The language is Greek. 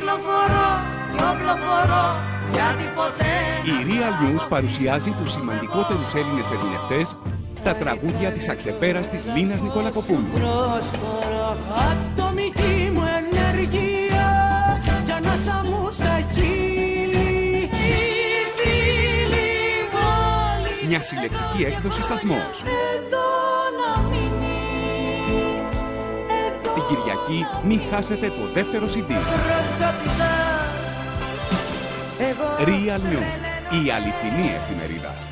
κυκλοφορώ κι οπλοφορώ, γιατί ποτέ. Η Real News παρουσιάζει τους σημαντικότερους Έλληνες ερμηνευτές στα τραγούδια της αξεπέραστης Λίνας Νικολακοπούλου. Ατομική μου ενέργεια για να σαμού στα χείλη. Μια συλλεκτική έκδοση σταθμός. Εδώ να μείνεις, εδώ. Την Κυριακή μη χάσετε το δεύτερο CD. Real News, η αληθινή εφημερίδα.